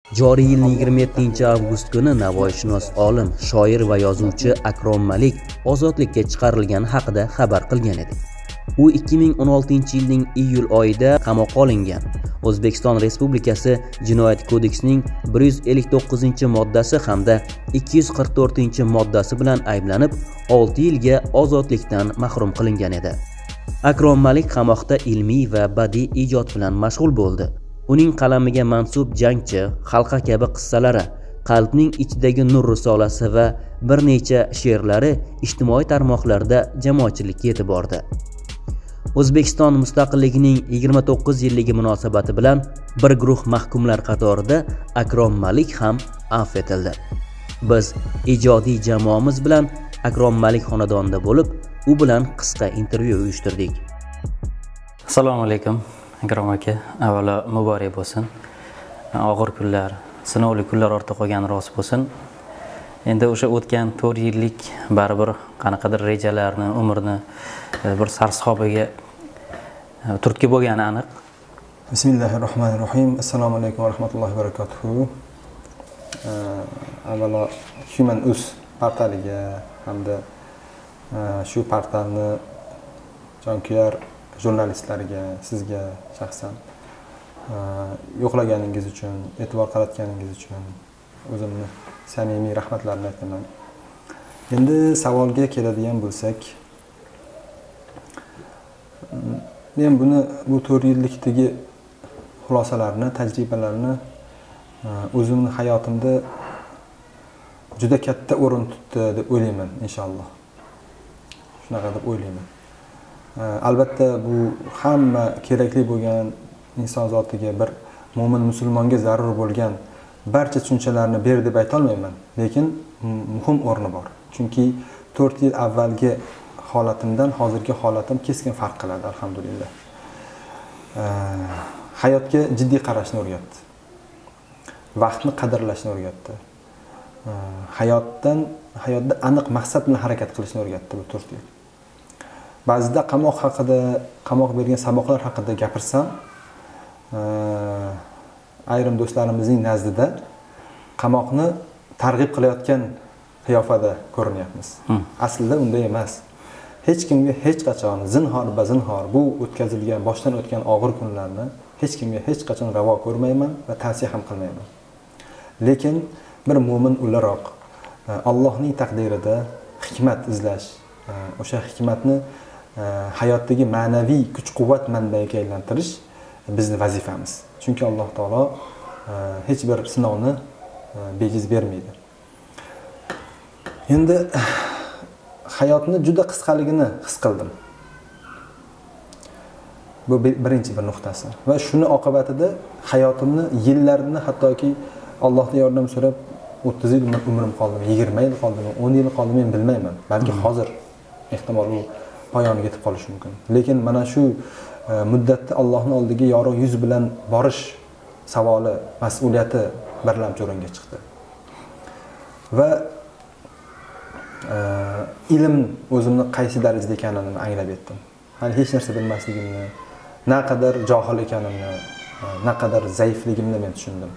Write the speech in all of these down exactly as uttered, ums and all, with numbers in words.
Joriy yilning yigirma yettinchi avgust kuni navoiyshunos olim, shoir va yozuvchi Akrom Malik ozodlikka chiqarilgani haqida xabar qilgan edi. U ikki ming o'n oltinchi yilning iyul oyida qamoqqa olingan. O'zbekiston Respublikasi Jinoyat kodeksining bir yuz ellik to'qqizinchi moddasi hamda ikki yuz qirq to'rtinchi moddasi bilan ayblanib, olti yilga ozodlikdan mahrum qilingan edi. Akrom Malik qamoqda ilmiy va badiiy ijod bilan mashg'ul bo'ldi. Uning qalamiga mansub Jangchi, Halqa kabi qissalari, Qalbning ichidagi nur risolasi va bir necha she'rlari ijtimoiy tarmoqlarda jamoatchilikka yetib bordi. O'zbekiston mustaqilligining yigirma to'qqiz yilligi munosabati bilan bir guruh mahkumlar qatorida Akrom Malik ham afv etildi. Biz ijodiy jamoamiz bilan Akrom Malik xonadonida bo'lib, u bilan qisqa intervyu uyushtirdik. Assalomu alaykum Akrom aka, avvalo muborak bo'lsin. Og'ir kunlar, sinovli kunlar ortda qolgani rost bo'lsin. Endi o'sha o'tgan to'rt yillik baribir qanaqadir rejalarni, umrni bir sarsobiga turtki bo'lgani aniq. Bismillahirrohmanirrohim. Assalomu alaykum va rahmatullohi va barakatuh. Avvalo HumanUz portaliga hamda shu portalni jonkuyar jurnalistlarga, sizga shaxsan yo'qlaganingiz uchun, e'tibor qaratganingiz uchun o'zimni samimiy rahmatlarimni aytaman. Endi savolga keladigan bo'lsak, men buni bu to'rt yillikdagi xulosalarni, tajribalarni o'zimning hayotimda juda katta o'rin tutdi deb o'ylayman, inshaalloh. Shunaqa deb o'ylayman. Albatta bu hamma kerakli bo'lgan inson zotiga, bir mo'min musulmonga zarur bo'lgan barcha tushunchalarni ber deb ayta olmayman, lekin muhim o'rni bor. Chunki to'rt yil avvalgi holatimdan hozirgi holatim keskin farq qiladi, alhamdulillah. Hayotga jiddiy qarashni o'rgatdi. Vaqtni qadrlashni o'rgatdi. Hayotdan, hayotda aniq maqsad bilan harakat qilishni o'rgatdi bu to'rt yil. Ba'zida qamoq haqida, qamoq bergan saboqlar haqida gapirsam, ayrim do'stlarimizning nazdida qamoqni targ'ib qilayotgan qiyofada ko'rinyapmiz. Hmm. Aslida unday emas. Hech kimga hech qachon zinhor va zinhor bu o'tkazilgan, boshdan o'tgan og'ir kunlarni hech kimga hech qachon ravo ko'rmayman va tavsiya ham qilmayman. Lekin bir mo'min o'laroq Allohning taqdirida hikmat izlash, o'sha hikmatni hayotdagi ma'naviy kuch-quvvat manbaiga aylantirish bizning vazifamiz. Chunki Alloh taolo hech bir sinovni bejiz bermaydi. Endi hayotni juda qisqaligini his qildim. Bu birinchi bir nuqtasi. Va shuni oqibatida hayotimni, yillarini, hattoki Allohdan yordam so'rab o'ttiz yil umrim qoldimi, yigirma yil qoldimi, o'n yil qoldimi men bilmayman. Balki hozir ehtimol u poyoniga yetib qolishi mumkin. Lekin mana shu muddatda Allohning oldiga yorug' yuz bilan borish savoli, mas'uliyati birlamchi o'ringa chiqdi. Va ilm o'zimni qaysi darajada ekanini anglab yetdim. Hali hech narsa bilmasligimni, naqadar johil ekanimni, naqadar zaifligimni men tushundim.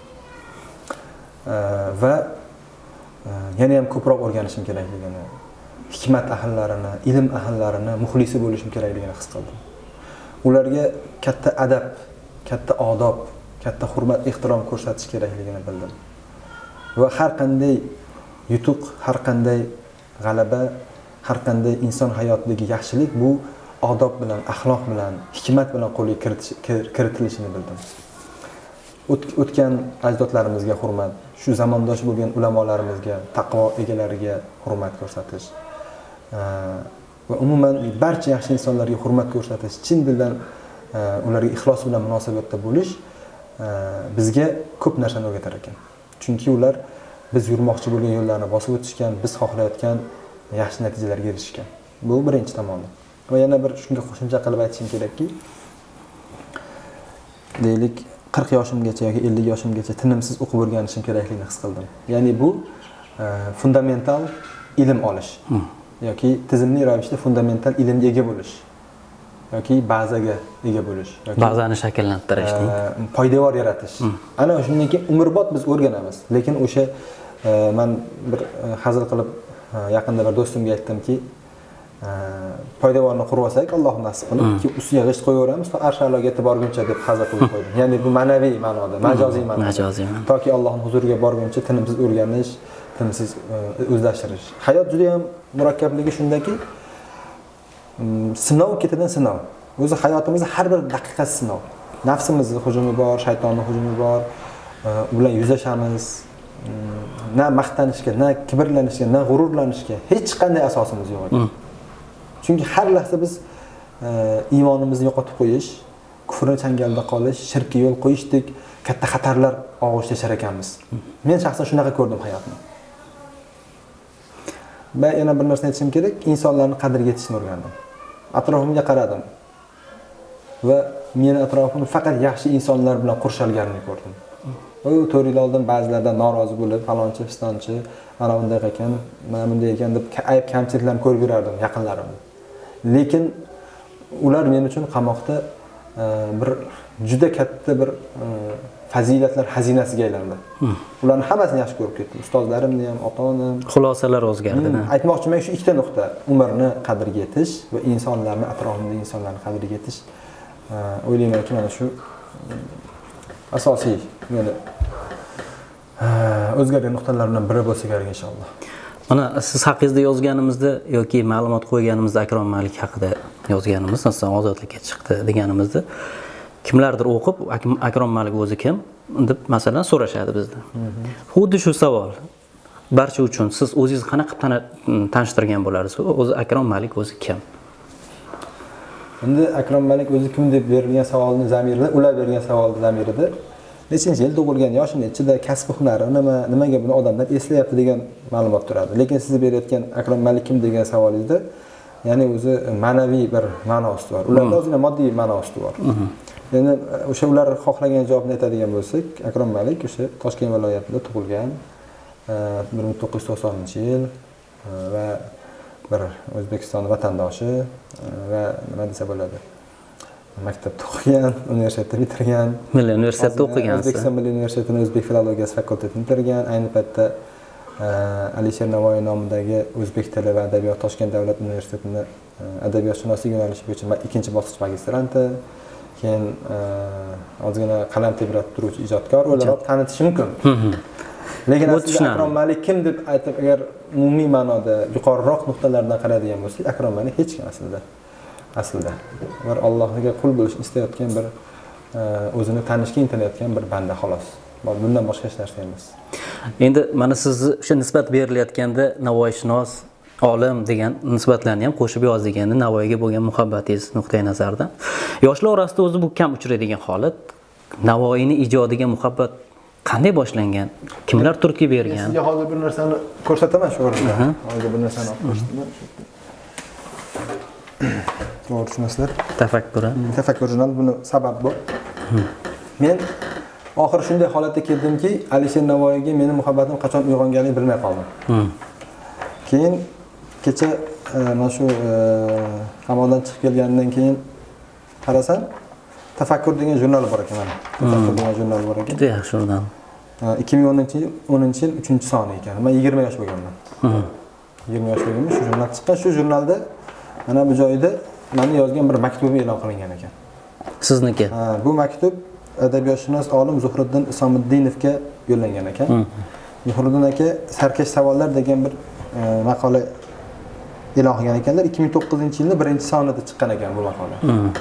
Va yana ham ko'proq o'rganishim kerakligini, hikmat ahllarini, ilm ahlallarini muxlisi bo'lishim kerakligini his qildim. Ularga katta adab, katta odob, katta hurmat, ehtirom ko'rsatish kerakligini bildim. Va har qanday yutuq, har qanday g'alaba, har qanday inson hayotidagi yaxshilik bu odob bilan, axloq bilan, hikmat bilan qo'lga kiritilishini bildim. O'tgan ajdodlarimizga hurmat, shu zamondosh bo'lgan ulamolarimizga, taqvo egalariga hurmat ko'rsatish va umuman barcha yaxshi insonlarga hurmat ko'rsatish, chin dildan ularga ixlos bilan munosabatda bo'lish bizga ko'p narsani o'rgatar ekan. Chunki ular biz yurmoqchi bo'lgan yo'llarni bosib o'tishgan, biz xohlayotgan yaxshi natijalarga erishgan. Bu birinchi tomoni. Va yana bir shunga qo'shimcha qilib aytishim kerakki, deylik qirq yoshimgacha yoki ellik yoshimgacha tinimsiz o'qib o'rganishim kerakligini his qildim. Ya'ni bu fundamental ilm olish yoki tizimli ravishda fundamental ilmga ega bo'lish. yoki bazaga ega bo'lish yoki bazani shakllantirish, poydevor yaratish. Ana shundan keyin umrbod biz o'rganamiz. Lekin o'sha men bir hazil qilib yaqinda bir do'stimga aytdimki, poydevorni qurib olsak, Alloh nasib qilib, ki ustiga g'isht qo'yaveramiz, to arshaloga yetib borguncha deb hazil qilib qo'ydim. Ya'ni bu ma'naviy ma'noda, majoziy ma'noda. Majoziy. Toki Allohning huzuriga borguncha tinimsiz o'rganish, tinimsiz o'zlashtirish. Hayot juda ham murakkabligi shundaki, sinov ketidan sinov. O'zi hayotimizda har bir daqiqasi sinov. Nafsimizning hujumi bor, shaytonning hujumi bor. U bilan yuzashamiz. Na maqtanishga, na kibrlanishga, na g'ururlanishga hech qanday asosimiz yo'q ekan. Chunki har lahza biz iymonimizni yo'qotib qo'yish, kufrning changalida qolish, shirkka yo'l qo'yishdek katta xatarlar og'ush tashar ekanmiz. Men shaxsan shunaqa ko'rdim hayotni. Va yana bir narsa aytishim kerak, insonlarning qadriga yetishni o'rgandim. Atrofimga qaradim va meni atrofim faqat yaxshi insonlar bilan qurshalganini ko'rdim. O to'rt yil oldin ba'zilardan norozi bo'lib, falonchi, pistonchi, mana bunday ekan, mana bunday ekan deb ayb kamchiliklarni ko'rib yurardim yaqinlarimni. Lekin ular men uchun qamoqda bir juda katta bir fazilatlar xazinasiga aylandi. Ularni hammasini yaxshi ko'rib ketdim. Ustozlarimni ham, ota-onam. Xulosalar o'zgardi. Aytmoqchiman shu ikkita nuqta: umrni qadriga yetish va insonlarni, atrofimdagi insonlarni qadriga yetish. O'ylaymanki, mana shu asosiy meni o'zgargan nuqtalardan biri bo'lsa kerak inshaalloh. Mana siz haqingizda yozganimizda yoki ma'lumot qo'yganimizda Akrom Malik haqida yozganimiz, masalan, ozodlikka chiqdi deganimizda kimlardir o'qib, Akrom Malik o'zi kim deb masalan so'rashadi bizdan. Xuddi shu savol barcha uchun siz o'zingiz qanaqa tanishtirgan bo'larsiz? O'zi Akrom Malik o'zi kim? Endi Akrom Malik o'zi kim deb berilgan savolning zamirida, ular bergan savolning zamirida nechinchi yil tug'ilgan, yoshi nechida, kasb hunari nima, nimaga buni odamlar eslayapti degan ma'lumot turadi. Lekin siz berayotgan Akrom Malik kim degan savolingizda, ya'ni o'zi ma'naviy bir ma'nosi bor. Ularda o'zina moddiy ma'nosi bor. Endi o'sha ular xohlagan javobni aytadigan bo'lsak, Akrom Malik o'sha Toshkent viloyatida tug'ilgan, bir ming to'qqiz yuz to'qsoninchi yil va bir O'zbekiston vatandoshi va nima desa bo'ladi? Maktabda o'qigan, universitetni bitirgan. Milliy universitetda o'qigansiz. O'zbekiston Milliy universitetining o'zbek filologiyasi fakultetini bitirgan. Ayni paytda Alisher Navoiy nomidagi o'zbek tili va adabiyot Toshkent davlat universitetining adabiyotshunoslik yo'nalishi bo'yicha ikkinchi bosqich magistranti. Keyin ozgina qalam tebratib turuvchi ijodkor o'laroq tanitish mumkin. Lekin aslida Akrom Malik kim deb aytib, agar umumiy ma'noda yuqoriroq nuqtalardan qaraydigan bo'lsak, Akrom Malik hech kim aslida. Aslida bir Allohga qul bo'lishni istayotgan bir o'zini tanishga intilayotgan bir banda xolos. Bundan boshqa hech narsa emas. Endi mana sizni o'sha nisbat berilayotganda Navoiyshunos, olim degan nisbatlarni ham qo'shib yozganda Navoiyga bo'lgan muhabbatingiz nuqtai nazardan yoshlar orasida o'zi bu kam uchraydigan holat. Navoiyning ijodiga muhabbat qanday boshlangan? Kimlar turtki bergan? Sizga hozir bir narsani ko'rsataman shu o'rinda. Hozir bir narsani olib ko'rsataman. To'g'ri tushunasizlar? Tafakkur. Tafakkur jurnal buni sabab bu. Men oxir shunday holatga keldimki, Alisher Navoiyga meni muhabbatim qachon uyg'onganini bilmay qoldim. Keyin kecha mana shu qamoqdan chiqib kelgandan keyin qarasam, Tafakkur degan jurnal bor ekan mana. Tafakkur degan jurnal bor ekan. Juda yaxshi jurnal. ikki ming o'ninchi yil uchinchi soni ekan. Men yigirma yosh bo'lganman. yigirma yosh bo'lganman, shu jurnal chiqqan. Shu jurnalda mana bu joyda meni yozgan bir maktubim e'lon qilingan ekan. Sizniki? Ha, bu maktub adabiyotshunos olim Zuhriddin Isomiddinovga yo'llangan ekan. Zuhriddin aka sarkash savollar degan bir maqola e'lon qilgan ekanlar. ikki ming to'qqizinchi yilning birinchi sonida chiqqan ekan bu maqola.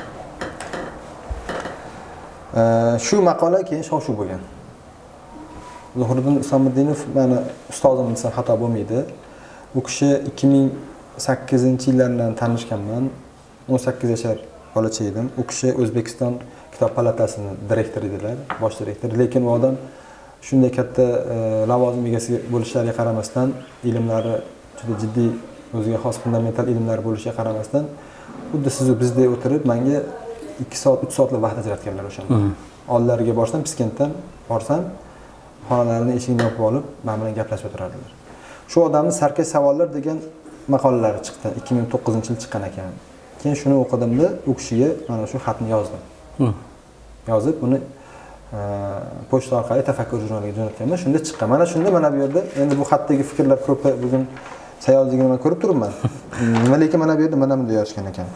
Shu maqola keyin shov-shuv bo'lgan. Zuhriddin Isomiddinov meni ustozim desam xato bo'lmaydi. Bu kishi ikki ming sakkizinchi yillardan tanishganman. o'n sakkiz yashar bolacha edim. U kishi O'zbekiston Kitob palatasining direktori edilar, bosh direktor. Lekin u odam shunday katta lavozim egasi bo'lishlariga qaramasdan, ilmlari juda jiddiy, o'ziga xos fundamental ilmlar bo'lishiga qaramasdan, xuddi siz va bizdek o'tirib menga ikki soat, uch soatlik vaqt ajratganlar o'shanda. Oldilariga borsam, Piskentdan borsam, xonalarini eshigini yopib olib, men bilan gaplashib o'tirardilar. Shu odamning sarkash savollar degan maqolalari chiqdi. ikki ming to'qqizinchi yil chiqqan ekan. keyin shuni o'qidimda u kishiga mana shu xatni yozdim. Yozib uni pochta orqali tafakkur jurnaliga jo'natganman. Shunda chiqqan. Mana shunda mana bu yerda endi bu xatdagi fikrlar ko'p bugun sayozligini men ko'rib turibman. Nima lekin mana bu yerda mana bunday yozgan ekan.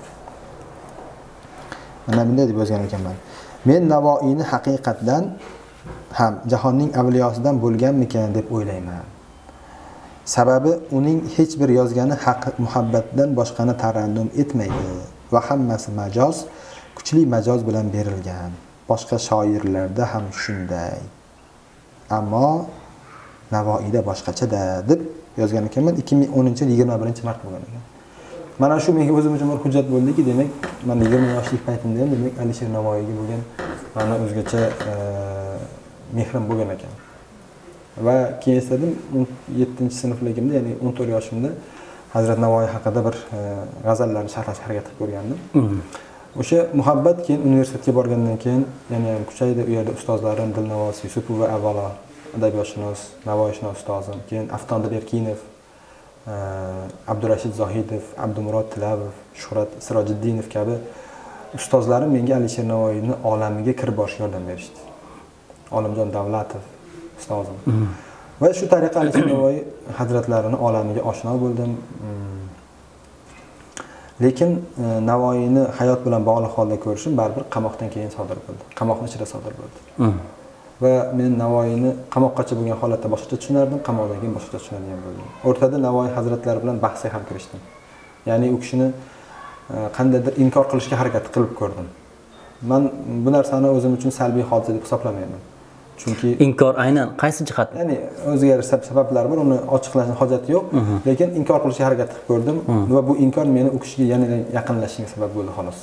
Mana bunday deb yozgan ekanman. Men Navoiyni haqiqatdan ham jahonning avliyosidan bo'lganmikan deb o'ylayman. Sababi uning hech bir yozgani haq muhabbatdan boshqani tarannum etmaydi va hammasi majoz, kuchli majoz bilan berilgan. Boshqa shoirlarda ham shunday. Ammo Navoiyda boshqacha-da deb yozgan ekanman. ikki ming o'ninchi yil yigirma birinchi mart bo'lgan ekan. Mana shu menga o'zim uchun bir hujjat bo'ldiki, demak, men yigirma yoshlik paytimda ham demak Alisher Navoiyga bo'lgan mana o'zgacha mehrim bo'lgan ekan. Va keyin esladim, yettinchi sinfligimda, ya'ni o'n to'rt yoshimda Hazrat Navoiy haqida bir g'azallarni sharhlashga harakat qilib ko'rgandim. O'sha muhabbat keyin universitetga borgandan keyin yana ham kuchaydi. U yerda ustozlarim Dilnavoz Yusupova avvalo adabiyotshunos, Navoiyshunos ustozim, keyin Aftondir Erkinov, Abdurashid Zohidov, Abdumurod Tilavov, Shuhrat Sirojiddinov kabi ustozlarim menga Alisher Navoiyni olamiga kirib borishga yordam berishdi. Olimjon Davlatov ustozim. Va shu tariqa Alisher Navoiy hazratlarini olamiga oshno bo'ldim. Lekin Navoiyni hayot bilan bog'liq holda ko'rishim baribir qamoqdan keyin sodir bo'ldi. Qamoqning ichida sodir bo'ldi. Va men Navoiyni qamoqqacha bo'lgan holatda boshqacha tushunardim, qamoqdan keyin boshqacha tushunadigan bo'ldim. O'rtada Navoiy hazratlari bilan bahsga ham kirishdim. Ya'ni u kishini qandaydir inkor qilishga harakat qilib ko'rdim. Men bu narsani o'zim uchun salbiy hodisa deb hisoblamayman. Chunki inkor aynan qaysi jihatdan? Ya'ni o'ziga yarasha sabablari bor, uni ochiqlashning hojati yo'q, lekin inkor qilishga harakat qilib ko'rdim va bu inkor meni u kishiga yanada yaqinlashishga sabab bo'ldi xolos.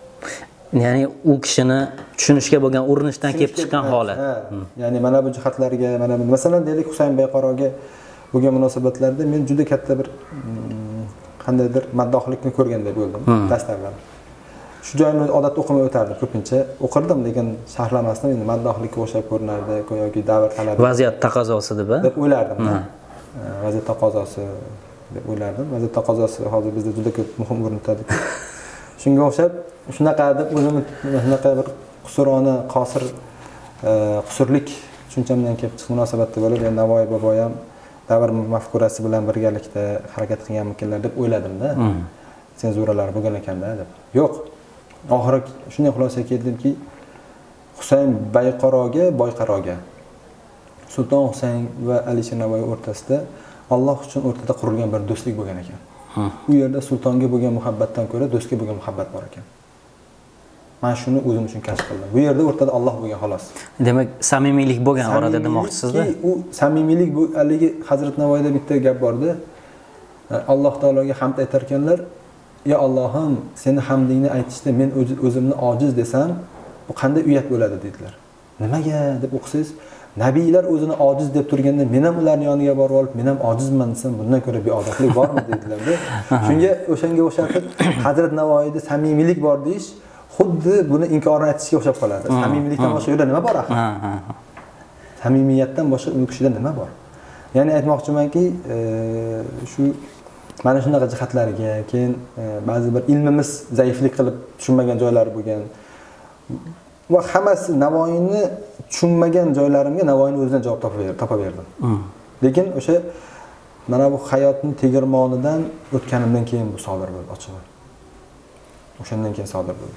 Ya'ni u kishini tushunishga bo'lgan urinishdan kelib chiqqan holat. Ya'ni mana bu jihatlarga, mana bu masalan deylik Husayn Bayqaroga bo'lgan munosabatlarda men juda katta bir qandaydir maddohlikni ko'rgandek bo'ldim dastlablar. Shu joyni odatda o'qimay o'tardim ko'pincha. O'qirdim, lekin sharhlamasdan endi maddohlikka o'xshab ko'rinardi, yoki davr talabi. Vaziyat taqozosi deb deb o'ylardim. Vaziyat taqozosi deb o'ylardim. Vaziyat taqozosi hozir bizda juda ko'p muhim o'rin tutadi. Shunga o'xshab shunaqa deb o'zim shunaqa bir qusurona, qosir, qusurlik tushunchamdan kelib chiqib munosabatda bo'lib, endi Navoiy bobo ham davr mafkurasi bilan birgalikda harakat qilganmikinlar deb o'yladim-da. Senzuralar bo'lgan ekanda deb. Yo'q. Oxiri shunday xulosaga keldimki, Husayn Bayqaroga, Boyqaroga, Sulton Husayn va Alisher Navoiy o'rtasida Alloh uchun o'rtada qurilgan bir do'stlik bo'lgan ekan. U yerda sultonga bo'lgan muhabbatdan ko'ra do'stga bo'lgan muhabbat bor ekan. Men shuni o'zim uchun kashf qildim. Bu yerda o'rtada Alloh bo'lgan xolos. Demak, samimiylik bo'lgan orada demoqchisizda? U samimiylik bu haligi Hazrat Navoiyda bitta gap bordi. Alloh taologa hamd aytar ekanlar. Ya Allohim, seni hamdingni aytishda men o'zimni ojiz desam, bu qanday uyat bo'ladi dedilar. Nimaga deb o'qisangiz, nabiylar o'zini ojiz deb turganda men ham ularning yoniga borib olib, men ham ojizman desam, bundan ko'ra beodoblik bormi dedilar-da. Shunga o'shanga o'xshatib Hazrat Navoiyda samimiylik bor deyish, xuddi buni inkorni aytishga o'xshab qoladi. Samimiylikdan boshqa yerda nima bor axir? Samimiyatdan boshqa u kishida nima bor? Ya'ni aytmoqchimanki, shu mana shunaqa jihatlarga, keyin ba'zi bir ilmimiz zaiflik qilib tushunmagan joylari bo'lgan va hammasi Navoiyni tushunmagan joylarimga Navoiyni o'zidan javob topa berdim. Lekin o'sha mana bu hayotning tegirmonidan o'tganimdan keyin bu sodir bo'ldi, ochig'i. O'shandan keyin sodir bo'ldi.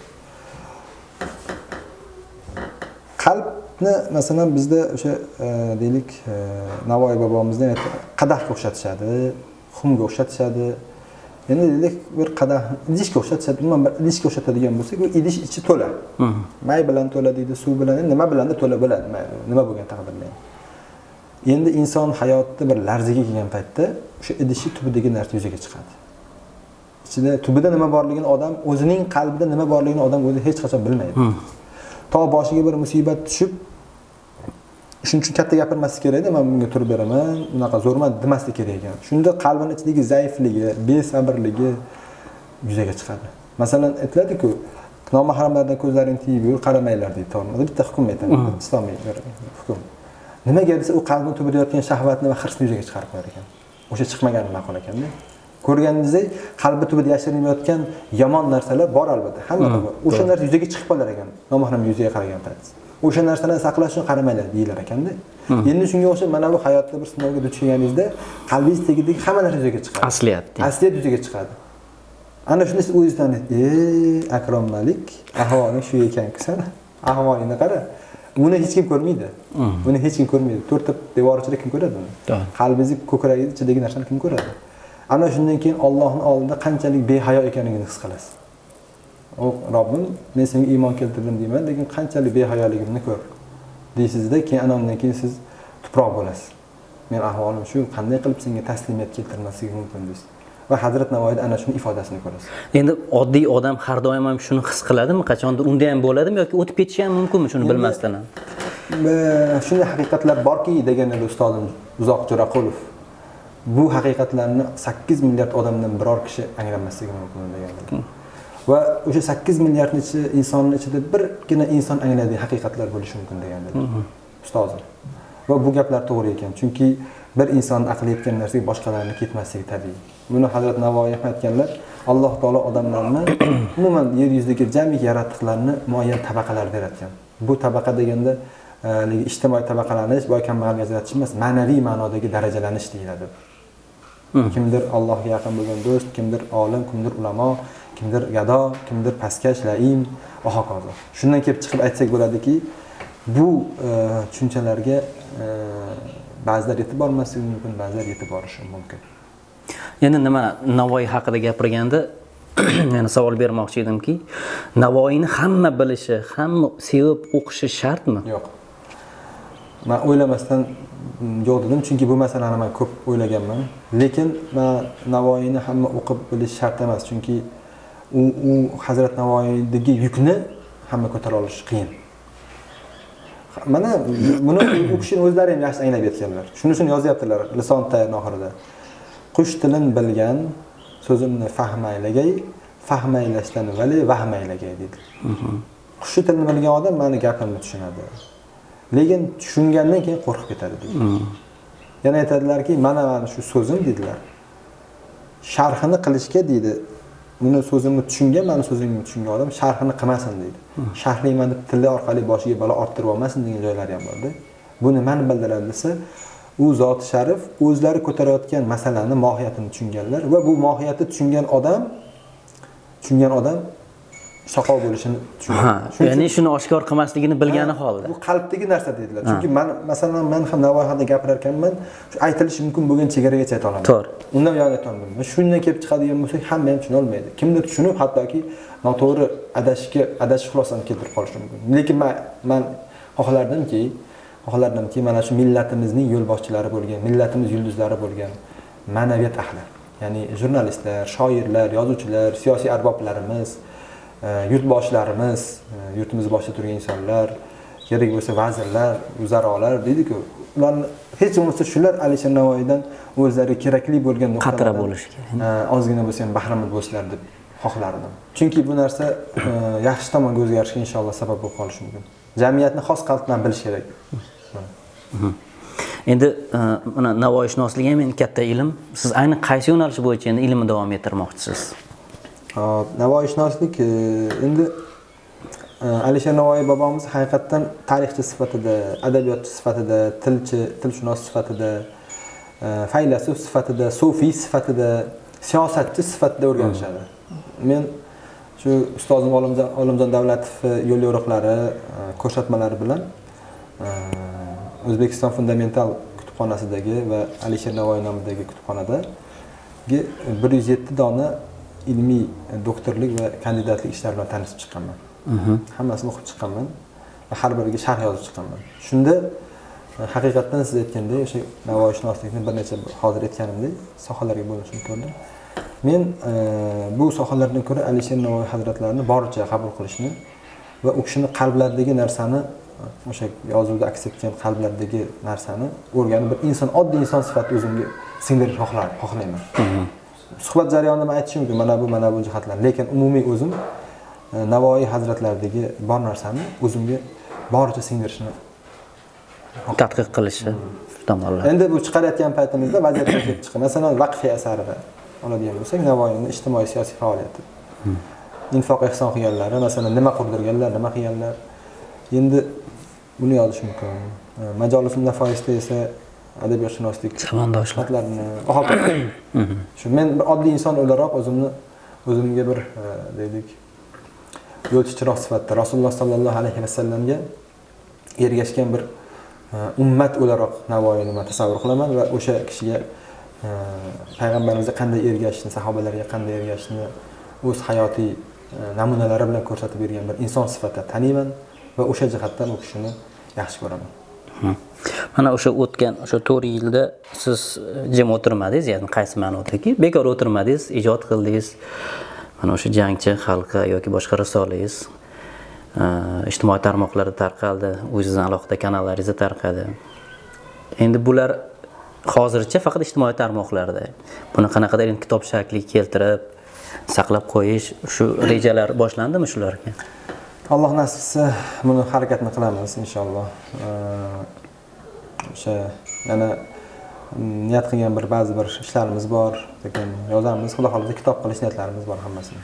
Qalbni masalan bizda o'sha deylik Navoiy bobomizdan qadahga o'xshatishadi. Xumga o'xshatishadi. Endi deylik bir qadah idishga o'xshatishadi. Umuman bir idishga o'xshatadigan bo'lsak, u idish ichi to'la. May bilan to'la deydi, suv bilan, nima bilan to'la bo'ladi, nima bo'lgan taqdirda. Endi inson hayotda bir larzaga kelgan paytda o'sha idishning tubidagi narsa yuzaga chiqadi. Ichida tubida nima borligini odam o'zining qalbida nima borligini odam o'zi hech qachon bilmaydi. To boshiga bir musibat tushib shuning uchun katta gapirmaslik kerak edi, men bunga turib beraman, unaqa zo'rman demaslik kerak ekan. Shunda qalbini ichidagi zaifligi, besabrligi yuzaga chiqadi. Masalan, aytiladi-ku, nomahramlardan ko'zlaringni tiyib yur, qaramanglar deydi To'g'ri. Bitta hukm aytadi, islomiy hukm. Nimaga desa, u qalbini tubida yotgan shahvatni va hirsni yuzaga chiqarib qo'yar ekan. O'sha chiqmagani ma'qul ekanda. Ko'rganingizdek, qalbi tubida yashirinayotgan yomon narsalar bor albatta, hammada bor. O'sha narsa yuzaga chiqib qolar ekan, nomahram yuzaga qaragan payt. O'sha narsalarni saqlash uchun qaramaylar deyilar ekanda. Endi shunga o'xshab mana bu hayotda bir sinovga duch kelganingizda qalbingiz tagidagi hamma narsa yuzaga chiqadi. Asliyat. Asliyat yuzaga chiqadi. Ana shunda siz o'zingizdan, "Ey, Akrom Malik, ahvoling shu ekan-ku san. Ahvolingni qara." Buni hech kim ko'rmaydi. Buni hech kim ko'rmaydi. To'rtta devor ichida kim ko'radi buni? Qalbingiz ko'kragingiz ichidagi narsani kim ko'radi? Ana shundan keyin Allohning oldida qanchalik behayo ekanligini his qilasiz. O Robbim, men senga iymon keltirdim deyman, lekin qanchalik behayoligimni ko'r. Deysizda, keyin ana undan keyin siz tuproq bo'lasiz. Men ahvolim shu, qanday qilib senga taslimiyat keltirmasligim mumkin deysiz. Va Hazrat Navoiyda ana shuni ifodasini ko'rasiz. Endi oddiy odam har doim ham shuni his qiladimi? Qachondir unda ham bo'ladimi yoki o'tib ketishi ham mumkinmi shuni bilmasdan? Shunday haqiqatlar borki, degan edi ustodim Uzoq Jo'raqulov. Bu haqiqatlarni sakkiz milliard odamdan biror kishi anglamasligi mumkin deganlar. Va o'sha sakkiz milliardning ichida insonning ichida birgina inson anglaydigan haqiqatlar bo'lishi mumkin deganlar. Ustozim. Va bu gaplar to'g'ri ekan, chunki bir insonning aqli yetgan narsaga boshqalarning ketmasligi tabiiy. Buni Hazrat Navoiy aytganlar, Alloh taolo odamlarni umuman yer yuzidagi jami yarattiqlarni muayyan tabaqalarda yaratgan. Bu tabaqa deganda ijtimoiy tabaqalanish, boy kambag'alga ajratish emas, ma'naviy ma'nodagi darajalanish deyiladi. Kimdir Allohga yaqin bo'lgan do'st, kimdir olim, kimdir ulamo, kimdir gado, kimdir pastkash, laim va hokazo. Shundan kelib chiqib aytsak bo'ladiki, bu tushunchalarga ba'zilar yetib bormasligi mumkin, ba'zilar yetib borishi mumkin. Endi nima Navoiy haqida gapirganda, yana savol bermoqchi edimki, Navoiyni hamma bilishi, hamma sevib o'qishi shartmi? Yo'q. Men o'ylamasdan yo'q dedim, chunki bu masalani men ko'p o'ylaganman. Lekin men Navoiyni hamma o'qib bilish shart emas, chunki u u Hazrat Navoiydagi yukni hamma ko'tara olishi qiyin. Mana buni u kishining o'zlari ham yaxshi anglab yetganlar. Shuni-shuni yozyaptilar Lison Tayr oxirida. Qush tilin bilgan so'zimni fahmaylagay, fahmaylashdan vali vahmaylagay dedi. Qush tilini bilgan odam meni gapimni tushunadi. Lekin tushungandan keyin qo'rqib ketadi dedi. Yana aytadilarki, mana mana shu so'zim dedilar. Sharhini qilishga deydi. Buni so'zimni tushungan, meni so'zimni tushungan odam sharhini qilmasin deydi. Sharhlayman deb tili orqali boshiga balo orttirib olmasin degan joylari ham bor-da. Buni nima bildiradi desa, u zot sharif o'zlari ko'tarayotgan masalani mohiyatini tushunganlar va bu mohiyatni tushungan odam tushungan odam soqov bo'lishini tushungan. Ya'ni shuni oshkor qilmasligini bilgani holda. Bu qalbdagi narsa dedilar. Chunki men masalan men ham Navoiy haqida gapirar ekanman, shu aytilishi mumkin bo'lgan chegaragacha ayta olaman. To'g'ri. Undan yon ayta olmayman. Shundan kelib chiqadigan bo'lsak, hamma ham tushuna olmaydi. Kimdir tushunib, hattoki noto'g'ri adashishga, adash xulosani keltirib qolishi mumkin. Lekin men men xohlardimki, xohlardimki, mana shu millatimizning yo'lboshchilari bo'lgan, millatimiz yulduzlari bo'lgan ma'naviyat ahli, ya'ni jurnalistlar, shoirlar, yozuvchilar, siyosiy arboblarimiz, yurtboshlarimiz, yurtimiz boshida turgan insonlar, kerak bo'lsa vazirlar, uzarolar deydi-ku, ularni hech bo'lmasa shular Alisher Navoiydan o'zlari kerakli bo'lgan qatra bo'lishi kerak. Ozgina bo'lsa ham bahramand bo'lishlar deb xohlardim. Chunki bu narsa yaxshi tomonga o'zgarishga inshaalloh sabab bo'lib qolishi mumkin. Jamiyatni xos qalbdan bilish kerak. Endi mana Navoiyshunoslik ham endi katta ilm. Siz ayni qaysi yo'nalish bo'yicha endi ilmni davom ettirmoqchisiz? Navoiyshunoslik endi Alisher Navoiy bobomiz haqiqatan tarixchi sifatida, adabiyotchi sifatida, tilchi, tilshunos sifatida, faylasuf sifatida, sufiy sifatida, siyosatchi sifatida o'rganishadi. Men shu ustozim Olimjon Olimjon Davlatov yo'l yo'riqlari, ko'rsatmalari bilan O'zbekiston fundamental kutubxonasidagi va Alisher Navoiy nomidagi kutubxonada bir yuz yetti dona ilmiy doktorlik va kandidatlik ishlari bilan tanishib chiqqanman. Hammasini o'qib chiqqanman va har biriga sharh yozib chiqqanman. Shunda haqiqatan siz aytgandek, o'sha Navoiyshunoslikni bir necha hozir aytganimdek sohalarga bo'linishini ko'rdim. Men bu sohalardan ko'ra Alisher Navoiy hazratlarini boricha qabul qilishni va u kishining qalblaridagi narsani, o'sha yozuvda aks etgan qalblaridagi narsani o'rganib, bir inson, oddiy inson sifatida o'zimga singdirib xohlayman. Suhbat jarayonida men aytishim mumkin, mana bu, mana bu jihatlar, lekin umumiy o'zim Navoiy hazratlaridagi bor narsani o'zimga boricha singdirishni tadqiq qilishi tomonlar. Endi bu chiqarayotgan paytimizda vaziyatga kelib chiqadi. Masalan, Vaqfiy asarida oladigan bo'lsak, Navoiyning ijtimoiy siyosiy faoliyati. Infoq ehson qilganlari, masalan, nima qurdirganlar, nima qilganlar. Endi buni yozish mumkin. Majolisun Nafoisda esa adabiyotshunoslik chavandoshlarni shu men bir oddiy inson o'laroq o'zimni o'zimga bir deylik yo'lchichiroq sifatida Rasululloh sallallohu alayhi vasallamga ergashgan bir ummat o'laroq Navoiyni men tasavvur qilaman va o'sha kishiga payg'ambarimizga qanday ergashishni, sahobalarga qanday ergashishni o'z hayotiy namunalari bilan ko'rsatib bergan bir inson sifatida taniyman va o'sha jihatdan u kishini yaxshi ko'raman. Mana o'sha o'tgan o'sha to'rt yilda siz jim o'tirmadingiz, ya'ni qaysi ma'nodaki? Bekor o'tirmadingiz, ijod qildingiz. Mana o'sha jangchi xalqqa yoki boshqa risolangiz ijtimoiy tarmoqlarda tarqaldi, o'zingizning alohida kanallaringizda tarqadi. Endi bular hozircha faqat ijtimoiy tarmoqlarda. Buni qanaqadir kitob shakli keltirib, saqlab qo'yish, shu rejalar boshlandimi shularga? Alloh nasib etsa, buni harakatni qilamiz inshaalloh. O'sha yana niyat qilgan bir ba'zi bir ishlarimiz bor, lekin yozamiz, xudo xolisa kitob qilish niyatlarimiz bor hammasini.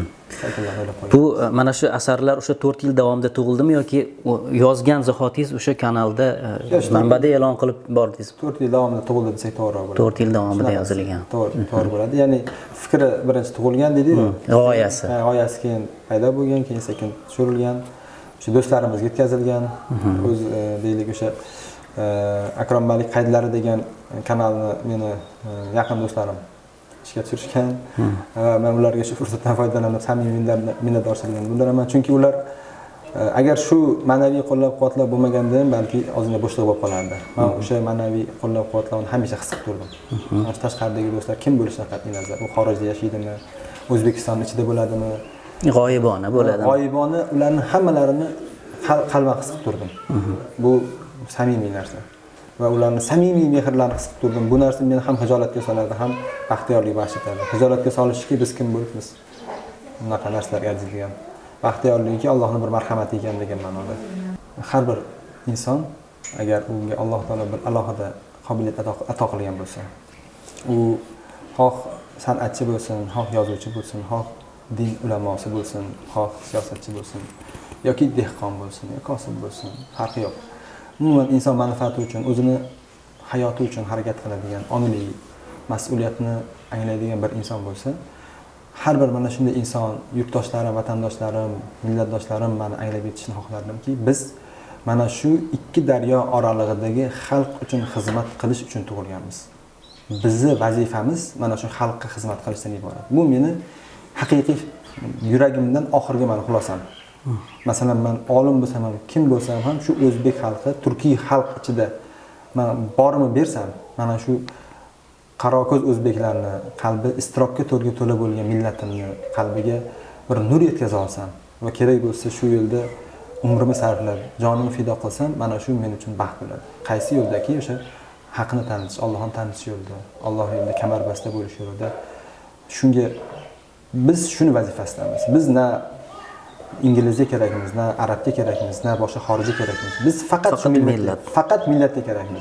Bu mana shu asarlar o'sha to'rt yil davomida tug'ildimi yoki yozgan zahotingiz o'sha kanalda manbada e'lon qilib bordingiz? to'rt yil davomida tug'ildi desak to'g'ri bo'ladi. to'rt yil davomida yozilgan. To'g'ri, to'g'ri bo'ladi. Ya'ni fikri birinchi tug'ilgan dedi-ku. G'oyasi. Ha, g'oyasi keyin paydo bo'lgan, keyin sekin tushirilgan. O'sha do'stlarimizga yetkazilgan. O'z deylik o'sha Akrom Malik qaydlari degan kanalni meni yaqin do'stlarim ishga tushirishgan. Men ularga shu fursatdan foydalanib samimiy minnatdorchiligimni bildiraman, chunki ular agar shu ma'naviy qo'llab-quvvatlar bo'lmaganda ham balki ozgina bo'shliq bo'lib qolardi. Men o'sha ma'naviy qo'llab-quvvatlarni hamisha his qilib turdim. Mana shu tashqaridagi do'stlar kim bo'lishidan qat'iy nazar, u xorijda yashaydimi, O'zbekiston ichida bo'ladimi, g'oyibona bo'ladimi? G'oyibona ularni hammalarini qalban his qilib turdim. Bu samimiy narsa. Va ularning samimiy mehrlarini his qilib turdim. Bu narsa meni ham hijolatga soladi, ham baxtiyorlik baxsh etadi. Hijolatga solishki biz kim bo'libmiz? Bunaqa narsalarga arziydigan. Baxtiyorligi Allohning bir marhamati ekan degan ma'noda. Har bir inson agar unga Alloh taolo bir alohida qobiliyat ato qilgan bo'lsa, u xoh san'atchi bo'lsin, xoh yozuvchi bo'lsin, xoh din ulamosi bo'lsin, xoh siyosatchi bo'lsin, yoki dehqon bo'lsin, yoki kosib bo'lsin, farqi yo'q. Umuman inson manfaati uchun, o'zini hayoti uchun harakat qiladigan, ongli, mas'uliyatni anglaydigan bir inson bo'lsa, har bir mana shunday inson, yurtdoshlarim, vatandoshlarim, millatdoshlarim meni anglab yetishni xohlardimki, biz mana shu ikki daryo oralig'idagi xalq uchun xizmat qilish uchun tug'ilganmiz. Bizni vazifamiz mana shu xalqqa xizmat qilishdan iborat. Bu meni haqiqiy yuragimdan oxirgi meni xulosam. Masalan, men olim bo'lsam ham, kim bo'lsam ham shu o'zbek xalqi, turkiy xalq ichida men borimni bersam, mana shu qaroko'z o'zbeklarni qalbi istirobga to'lga to'la bo'lgan millatimni qalbiga bir nur yetkaza olsam va kerak bo'lsa shu yo'lda umrimni sarflab, jonimni fido qilsam, mana shu men uchun baxt bo'ladi. Qaysi yo'ldaki o'sha haqni tanitish, Allohni tanitish yo'lida, Alloh yo'lida kamarbasta bo'lish yo'lida. Shunga biz shuni vazifasidamiz. Biz na inglizga kerakmiz, na arabga kerakmiz, na boshqa xorijga kerakmiz. Biz faqat shu millat, faqat millatga kerakmiz.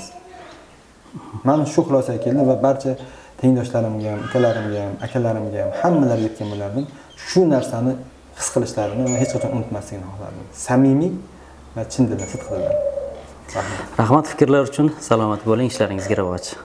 Men shu xulosaga keldim va barcha tengdoshlarimga ham, ukalarimga ham, akalarimga ham hammalariga yetgan bo'lardim. Shu narsani his qilishlarini va hech qachon unutmasligini xohlardim. Samimiy va chin dildan, sidq dildan. Rahmat fikrlar uchun. Salomat bo'ling, ishlaringizga rivoj.